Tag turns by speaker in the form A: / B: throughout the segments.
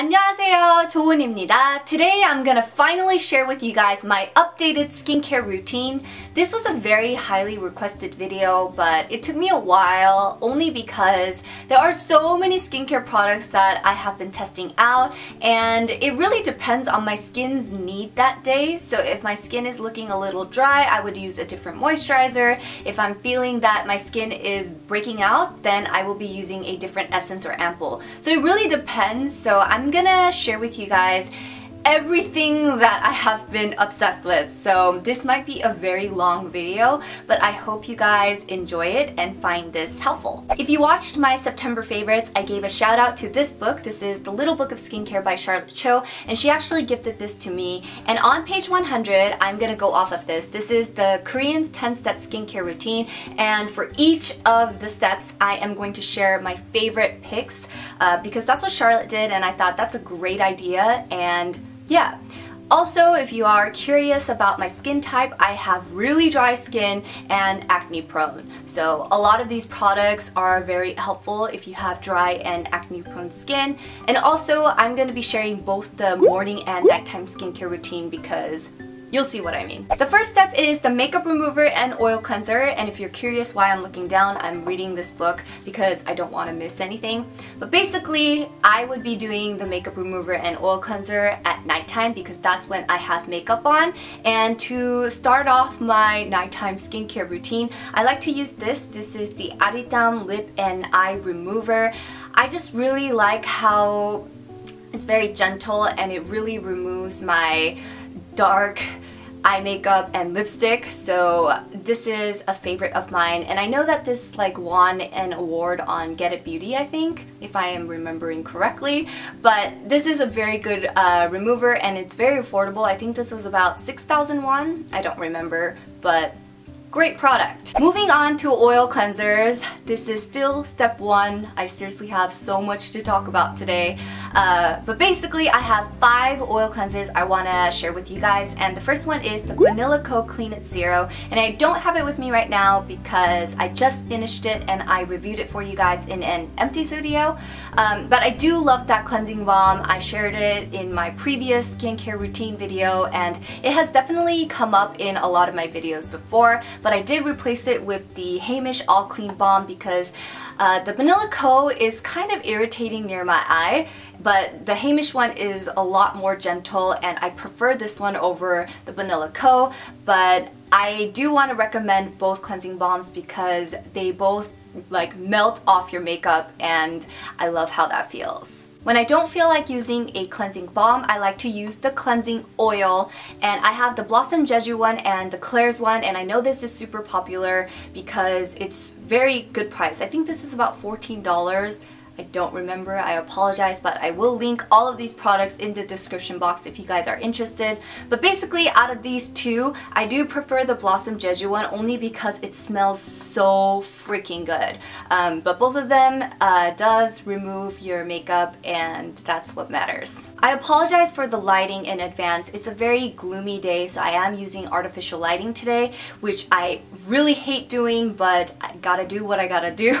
A: 안녕하세요, 조은입니다. Today I'm gonna finally share with you guys my updated skincare routine. This was a very highly requested video, but it took me a while only because there are so many skincare products that I have been testing out, and it really depends on my skin's need that day. So if my skin is looking a little dry, I would use a different moisturizer. If I'm feeling that my skin is breaking out, then I will be using a different essence or ampoule. So it really depends. So I'm gonna share with you guys everything that I have been obsessed with. So this might be a very long video, but I hope you guys enjoy it and find this helpful. If you watched my September favorites, I gave a shout out to this book. This is The Little Book of Skincare by Charlotte Cho, and she actually gifted this to me. And on page 100, I'm gonna go off of this. This is the Korean's 10-step skincare routine, and for each of the steps, I am going to share my favorite picks because that's what Charlotte did, and I thought that's a great idea. And yeah. Also, if you are curious about my skin type, I have really dry skin and acne prone. So a lot of these products are very helpful if you have dry and acne prone skin. And also, I'm going to be sharing both the morning and nighttime skincare routine because you'll see what I mean. The first step is the makeup remover and oil cleanser, and if you're curious why I'm looking down, I'm reading this book because I don't want to miss anything. But basically, I would be doing the makeup remover and oil cleanser at nighttime because that's when I have makeup on. And to start off my nighttime skincare routine, I like to use this. This is the Aridam Lip and Eye Remover. I just really like how it's very gentle and it really removes my dark eye makeup and lipstick, so this is a favorite of mine. And I know that this won an award on Get It Beauty, I think, if I am remembering correctly, but this is a very good remover and it's very affordable. I think this was about 6,000 won, I don't remember, but great product. Moving on to oil cleansers, this is still step one. I seriously have so much to talk about today. But basically, I have 5 oil cleansers I want to share with you guys, and the first one is the Vanilla Co Clean It Zero, and I don't have it with me right now because I just finished it and I reviewed it for you guys in an empty video. But I do love that cleansing balm. I shared it in my previous skincare routine video, and it has definitely come up in a lot of my videos before, but I did replace it with the Heimish All Clean Balm because the Vanilla Co is kind of irritating near my eye, but the Heimish one is a lot more gentle and I prefer this one over the Vanilla Co, but I do want to recommend both cleansing balms because they both melt off your makeup and I love how that feels. When I don't feel like using a cleansing balm, I like to use the cleansing oil, and I have the Blossom Jeju one and the Klairs one, and I know this is super popular because it's very good price. I think this is about $14. I don't remember, I apologize, but I will link all of these products in the description box if you guys are interested. But basically, out of these two, I do prefer the Blossom Jeju one only because it smells so freaking good. But both of them does remove your makeup, and that's what matters. I apologize for the lighting in advance. It's a very gloomy day, so I am using artificial lighting today, which I really hate doing, but I gotta do what I gotta do.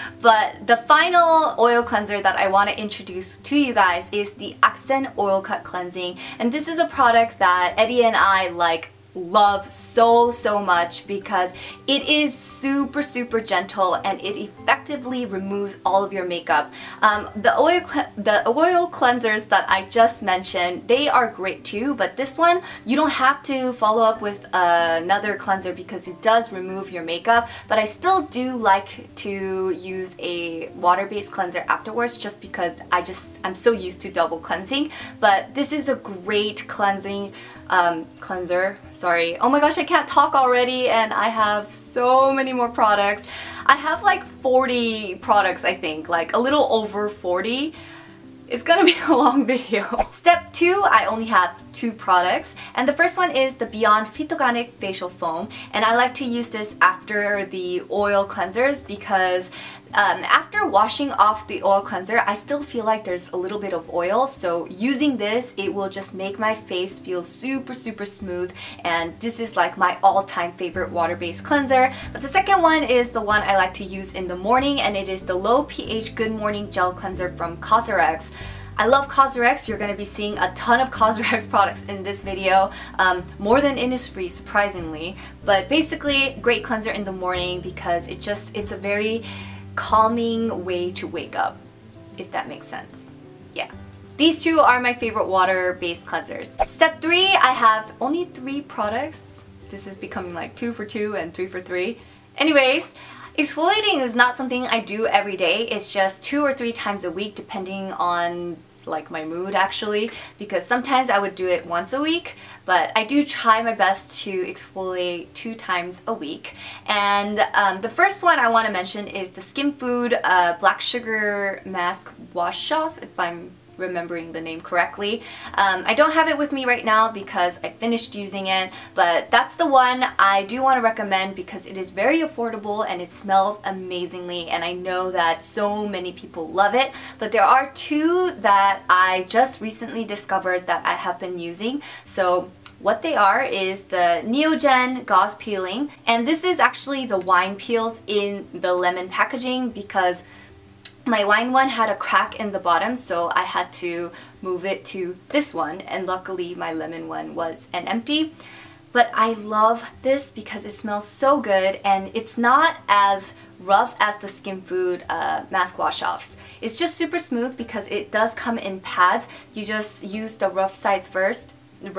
A: But the final oil cleanser that I want to introduce to you guys is the Accent Oil Cut Cleansing, and this is a product that Eddie and I love so much because it is super gentle and it effectively removes all of your makeup. The oil cleansers that I just mentioned, they are great too, but this one you don't have to follow up with another cleanser because it does remove your makeup, but I still do like to use a water-based cleanser afterwards just because I'm so used to double cleansing. But this is a great cleansing cleanser. Sorry. Oh my gosh, I can't talk already and I have so many more products. I have 40 products, I think, a little over 40. It's gonna be a long video. Step 2, I only have 2 products, and the first one is the Beyond Phytogenic Facial Foam, and I like to use this after the oil cleansers because after washing off the oil cleanser, I still feel like there's a little bit of oil, so using this, it will just make my face feel super smooth, and this is my all-time favorite water-based cleanser. But the second one is the one I like to use in the morning, and it is the Low pH Good Morning Gel Cleanser from Cosrx. I love Cosrx. You're going to be seeing a ton of Cosrx products in this video, more than Innisfree, surprisingly. But basically, great cleanser in the morning because it's a very calming way to wake up, if that makes sense. Yeah. These two are my favorite water-based cleansers. Step 3, I have only 3 products. This is becoming like 2 for 2 and 3 for 3. Anyways, exfoliating is not something I do every day. It's just 2 or 3 times a week depending on like my mood actually, because sometimes I would do it once a week, but I do try my best to exfoliate 2 times a week. And the first one I want to mention is the Skinfood Black Sugar Mask Wash Off, if I'm remembering the name correctly. I don't have it with me right now because I finished using it, but that's the one I do want to recommend because it is very affordable and it smells amazingly, and I know that so many people love it. But there are 2 that I just recently discovered that I have been using. So what they are is the Neogen Gauze Peeling, and this is actually the wine peels in the lemon packaging because my wine one had a crack in the bottom, so I had to move it to this one, and luckily my lemon one was an empty. But I love this because it smells so good and it's not as rough as the Skinfood mask wash-offs. It's just super smooth because it does come in pads. You just use the rough sides first.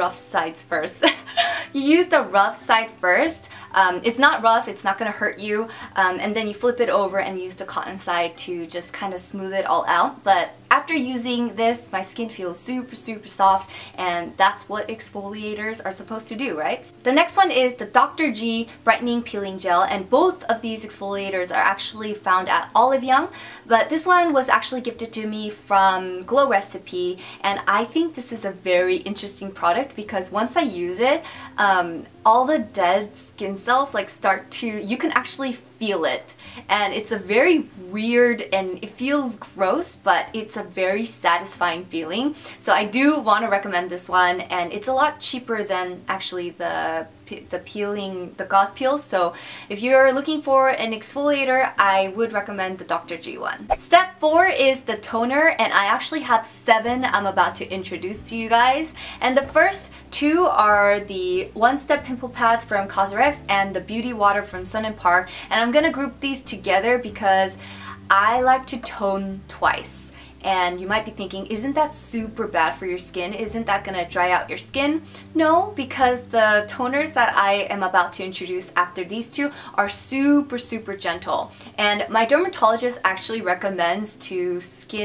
A: You use the rough side first. It's not rough, it's not going to hurt you, and then you flip it over and use the cotton side to just kind of smooth it all out. But after using this, my skin feels super soft, and that's what exfoliators are supposed to do, right? The next one is the Dr. G Brightening Peeling Gel, and both of these exfoliators are actually found at Olive Young, but this one was actually gifted to me from Glow Recipe, and I think this is a very interesting product because once I use it, all the dead skin cells like start to, you can actually feel it, and it's a very weird and it feels gross, but it's a very satisfying feeling. So I do want to recommend this one, and it's a lot cheaper than actually the gauze peels. So if you're looking for an exfoliator, I would recommend the Dr. G one. Step 4 is the toner, and I actually have 7 I'm about to introduce to you guys. And the first 2 are the One Step Pimple Pads from Cosrx and the Beauty Water from Sun & Park, and I'm gonna group these together because I like to tone twice. And you might be thinking, isn't that super bad for your skin? Isn't that gonna dry out your skin? No, because the toners that I am about to introduce after these 2 are super gentle. And my dermatologist actually recommends to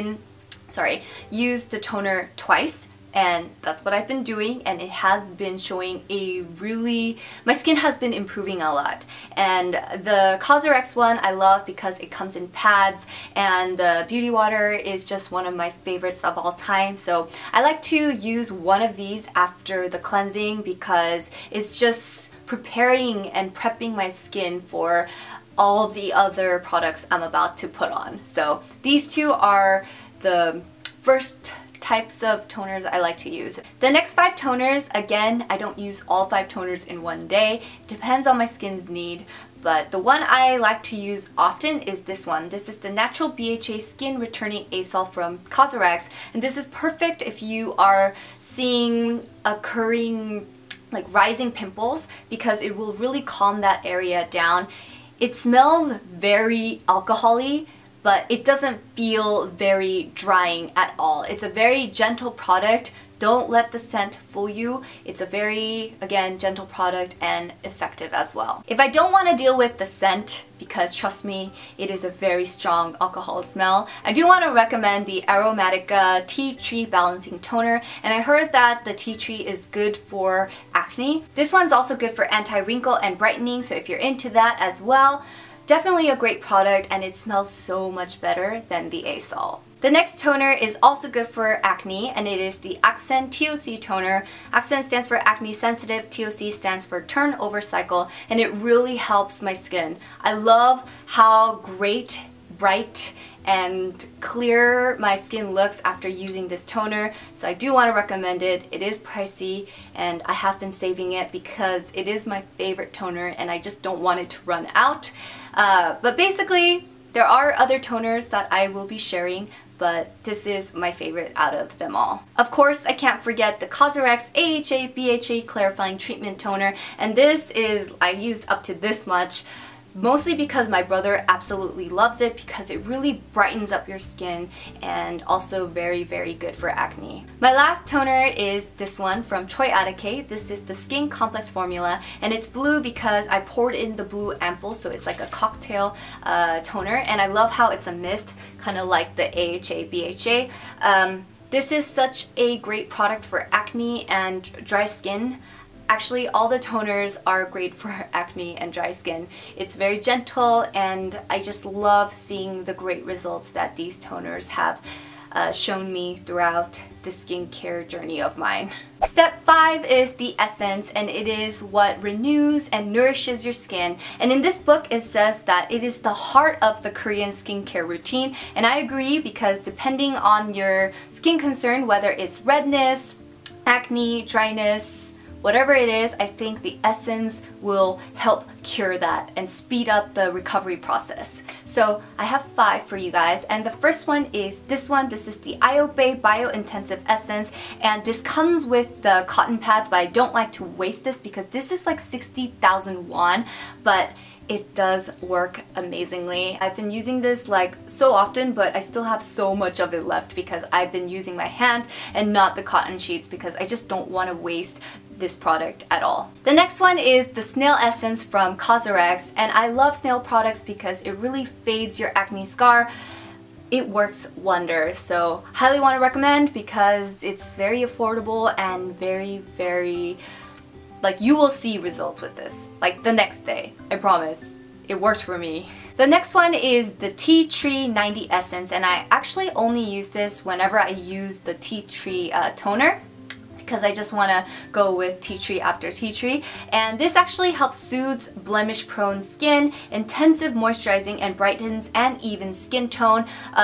A: use the toner twice. And that's what I've been doing, and it has been showing my skin has been improving a lot. And the Cosrx one I love because it comes in pads, and the Beauty Water is just one of my favorites of all time. So I like to use one of these after the cleansing because it's just preparing and prepping my skin for all the other products I'm about to put on. So these 2 are the first types of toners I like to use. The next 5 toners, again, I don't use all 5 toners in one day. Depends on my skin's need. But the one I like to use often is this one. This is the Natural BHA Skin Returning Aerosol from Cosrx, and this is perfect if you are seeing occurring like rising pimples because it will really calm that area down. It smells very alcohol-y, but it doesn't feel very drying at all. It's a very gentle product. Don't let the scent fool you. It's a very, again, gentle product and effective as well. If I don't want to deal with the scent, because trust me, it is a very strong alcohol smell, I do want to recommend the Aromatica Tea Tree Balancing Toner, and I heard that the tea tree is good for acne. This one's also good for anti-wrinkle and brightening, so if you're into that as well, definitely a great product, and it smells so much better than the aerosol. The next toner is also good for acne, and it is the Accent TOC toner. Accent stands for acne sensitive, TOC stands for turnover cycle, and it really helps my skin. I love how great, bright, and clear my skin looks after using this toner, so I do want to recommend it. It is pricey, and I have been saving it because it is my favorite toner and I just don't want it to run out. But basically, there are other toners that I will be sharing, but this is my favorite out of them all. Of course, I can't forget the Cosrx AHA BHA Clarifying Treatment Toner, and this is, I used up to this much, mostly because my brother absolutely loves it because it really brightens up your skin and also very, very good for acne. My last toner is this one from Troy Atake. This is the Skin Complex formula, and it's blue because I poured in the blue ampoule, so it's like a cocktail toner, and I love how it's a mist, kind of like the AHA BHA. This is such a great product for acne and dry skin. Actually, all the toners are great for acne and dry skin. It's very gentle, and I just love seeing the great results that these toners have shown me throughout the skincare journey of mine. Step 5 is the essence, and it is what renews and nourishes your skin. And in this book, it says that it is the heart of the Korean skincare routine, and I agree because depending on your skin concern, whether it's redness, acne, dryness, whatever it is, I think the essence will help cure that and speed up the recovery process. So I have 5 for you guys, and the first one is this one. This is the IOBE Bio-Intensive Essence, and this comes with the cotton pads, but I don't like to waste this because this is like 60,000 won, but it does work amazingly. I've been using this like so often, but I still have so much of it left because I've been using my hands and not the cotton sheets because I just don't want to waste this product at all. The next one is the Snail Essence from Cosrx, and I love snail products because it really fades your acne scar. It works wonders, so highly want to recommend because it's very affordable and very, very, like, you will see results with this like the next day. I promise. It worked for me. The next one is the Tea Tree 90 Essence, and I actually only use this whenever I use the Tea Tree toner, because I just want to go with tea tree after tea tree. And this actually helps soothes blemish prone skin, intensive moisturizing, and brightens and even skin tone.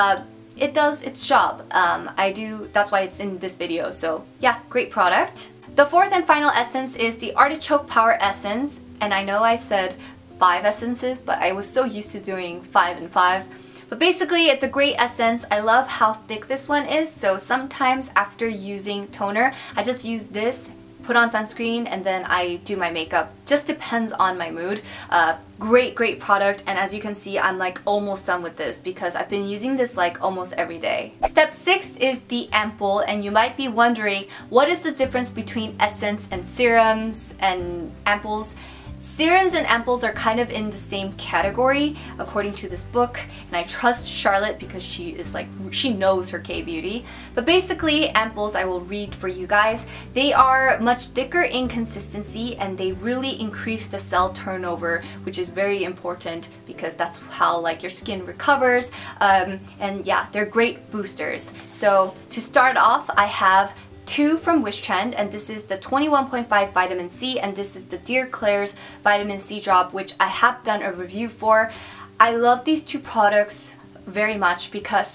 A: It does its job. That's why it's in this video, so yeah, great product. The fourth and final essence is the Artichoke Power Essence, and I know I said 5 essences, but I was so used to doing 5 and 5. But basically, it's a great essence. I love how thick this one is, so sometimes after using toner, I just use this, put on sunscreen, and then I do my makeup. Just depends on my mood. Great product, and as you can see, I'm like almost done with this because I've been using this like almost every day. Step 6 is the ampoule, and you might be wondering, what is the difference between essence and serums and ampoules? Serums and ampoules are kind of in the same category according to this book, and I trust Charlotte because she knows her K-beauty. But basically, ampoules, I will read for you guys. They are much thicker in consistency, and they really increase the cell turnover, which is very important because that's how like your skin recovers. And yeah, they're great boosters. So to start off, I have 2 from Wishtrend, and this is the 21.5 vitamin C, and this is the Dear Klairs vitamin C drop, which I have done a review for. I love these 2 products very much because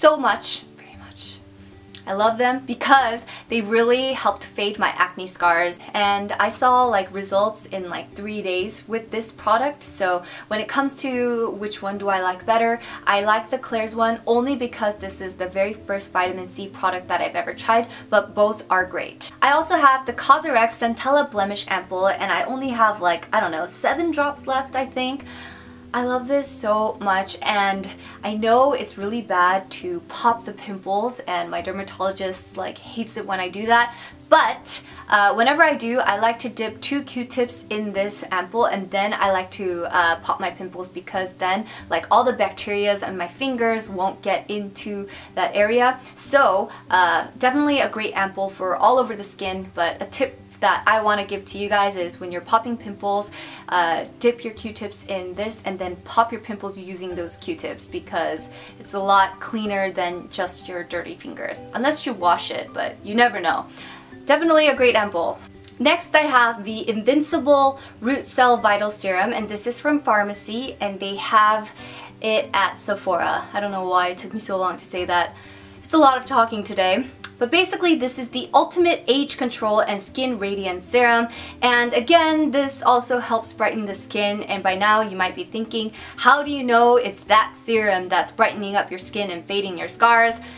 A: I love them because they really helped fade my acne scars, and I saw like results in like 3 days with this product. So when it comes to which one do I like better, I like the Klairs one only because this is the very first vitamin C product that I've ever tried, but both are great. I also have the Cosrx Centella Blemish Ampoule, and I only have like, I don't know, 7 drops left, I think. I love this so much, and I know it's really bad to pop the pimples, and my dermatologist like hates it when I do that, but whenever I do, I like to dip 2 Q-tips in this ampoule, and then I like to pop my pimples because then like all the bacterias and my fingers won't get into that area. So definitely a great ampoule for all over the skin, but a tip that I want to give to you guys is when you're popping pimples, dip your Q-tips in this and then pop your pimples using those Q-tips because it's a lot cleaner than just your dirty fingers. Unless you wash it, but you never know. Definitely a great ampoule. Next, I have the Invincible Root Cell Vital Serum, and this is from Pharmacy, and they have it at Sephora. I don't know why it took me so long to say that. It's a lot of talking today. But basically, this is the ultimate age control and skin radiance serum, and again, this also helps brighten the skin. And by now you might be thinking, how do you know it's that serum that's brightening up your skin and fading your scars?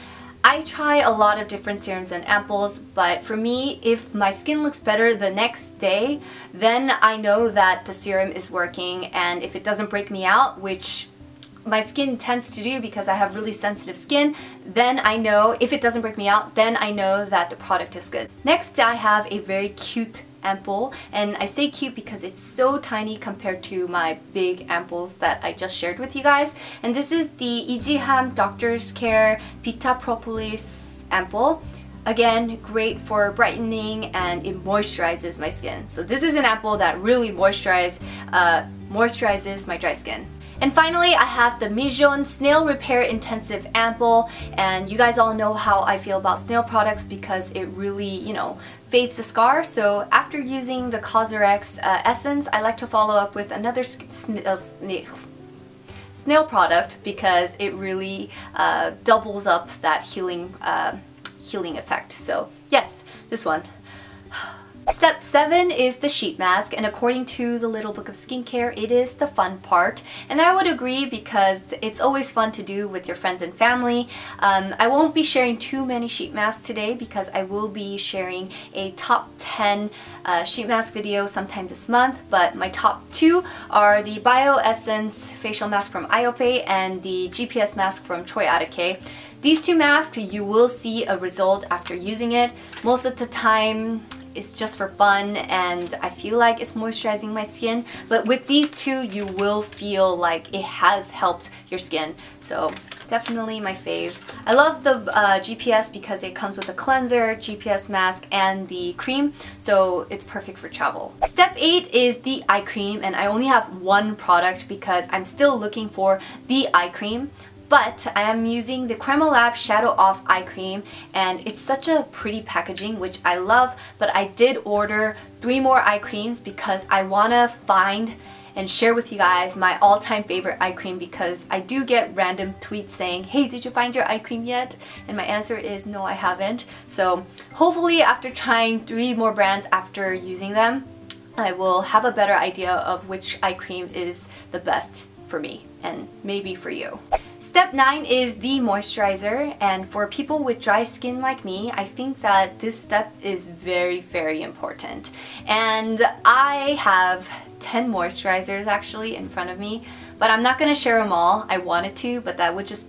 A: I try a lot of different serums and ampoules, but for me, if my skin looks better the next day, then I know that the serum is working, and if it doesn't break me out, which my skin tends to do because I have really sensitive skin, then I know, if it doesn't break me out, then I know that the product is good. Next, I have a very cute ampoule, and I say cute because it's so tiny compared to my big ampoules that I just shared with you guys. And this is the EGHAM Doctor's Care Vita Propolis ampoule. Again, great for brightening, and it moisturizes my skin. So this is an ampoule that really moisturizes my dry skin. And finally, I have the Mijohn Snail Repair Intensive Ampoule, and you guys all know how I feel about snail products because it really, you know, fades the scar. So after using the Cosrx essence, I like to follow up with another snail product because it really doubles up that healing effect. So yes, this one. Step 7 is the sheet mask, and according to the Little Book of Skincare, it is the fun part. And I would agree because it's always fun to do with your friends and family. I won't be sharing too many sheet masks today because I will be sharing a top 10 sheet mask video sometime this month, but my top 2 are the BioEssence facial mask from IOPE and the GPS mask from Troy Atake. These 2 masks, you will see a result after using it. Most of the time, it's just for fun, and I feel like it's moisturizing my skin, but with these 2 you will feel like it has helped your skin. So definitely my fave. I love the GPS because it comes with a cleanser, GPS mask, and the cream, so it's perfect for travel. Step 8 is the eye cream, and I only have one product because I'm still looking for the eye cream. But I am using the Kremolab Shadow Off Eye Cream, and it's such a pretty packaging, which I love, but I did order 3 more eye creams because I want to find and share with you guys my all-time favorite eye cream, because I do get random tweets saying, hey, did you find your eye cream yet? And my answer is no, I haven't. So hopefully after trying 3 more brands after using them, I will have a better idea of which eye cream is the best for me and maybe for you. Step 9 is the moisturizer, and for people with dry skin like me, I think that this step is very, very important. And I have 10 moisturizers actually in front of me, but I'm not gonna share them all. I wanted to, but that would just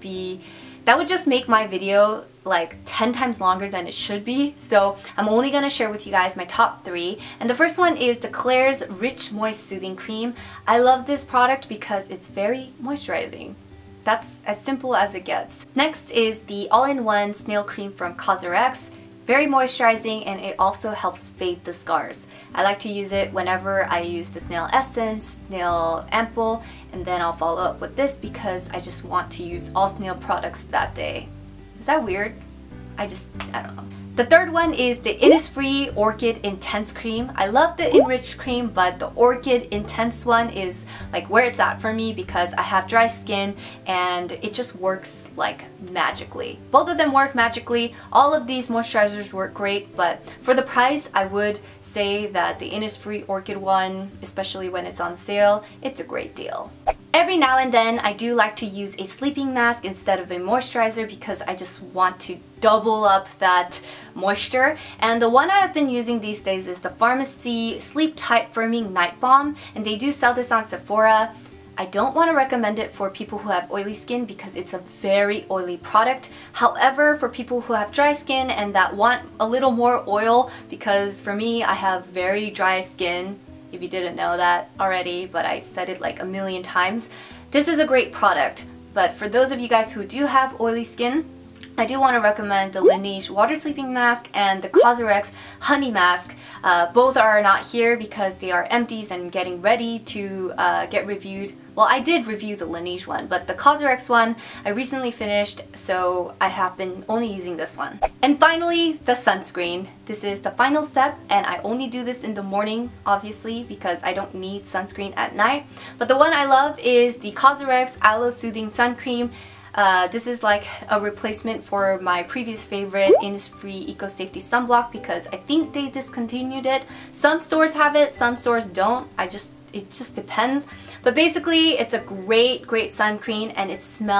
A: make my video like 10 times longer than it should be. So I'm only gonna share with you guys my top 3. And the first one is the Klairs Rich Moist Soothing Cream. I love this product because it's very moisturizing. That's as simple as it gets. Next is the all-in-one snail cream from Cosrx. Very moisturizing, and it also helps fade the scars. I like to use it whenever I use the snail essence, snail ampoule, and then I'll follow up with this because I just want to use all snail products that day. Is that weird? I don't know. The third one is the Innisfree Orchid Intense Cream. I love the Enriched Cream, but the Orchid Intense one is like where it's at for me because I have dry skin and it just works like magically. Both of them work magically. All of these moisturizers work great, but for the price, I would say that the Innisfree Orchid one, especially when it's on sale, it's a great deal. Every now and then, I do like to use a sleeping mask instead of a moisturizer because I just want to double up that moisture. And the one I've been using these days is the Pharmacy Sleep Tight Firming Night Balm, and they do sell this on Sephora. I don't want to recommend it for people who have oily skin because it's a very oily product. However, for people who have dry skin and that want a little more oil, because for me, I have very dry skin, if you didn't know that already, but I said it like a million times. This is a great product, but for those of you guys who do have oily skin, I do want to recommend the Laneige Water Sleeping Mask and the Cosrx Honey Mask. Both are not here because they are empties and getting ready to get reviewed. Well, I did review the Laneige one, but the Cosrx one I recently finished, so I have been only using this one. And finally, the sunscreen. This is the final step, and I only do this in the morning, obviously, because I don't need sunscreen at night. But the one I love is the Cosrx Aloe Soothing Sun Cream. This is like a replacement for my previous favorite Innisfree Eco Safety Sunblock because I think they discontinued it. Some stores have it, some stores don't. It just depends. But basically, it's a great sun cream and it smells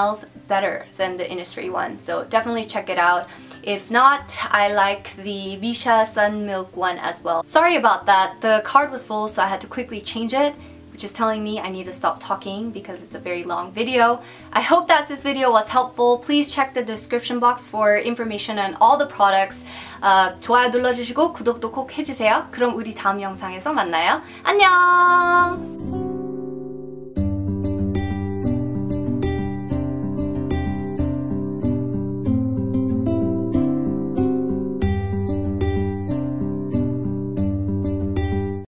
A: better than the Innisfree one, so definitely check it out. If not, I like the Visha Sun Milk one as well. Sorry about that, the card was full so I had to quickly change it, which is telling me I need to stop talking because it's a very long video. I hope that this video was helpful. Please check the description box for information on all the products. 좋아요 눌러주시고 구독도 꼭 해주세요. 그럼 우리 다음 영상에서 만나요. 안녕!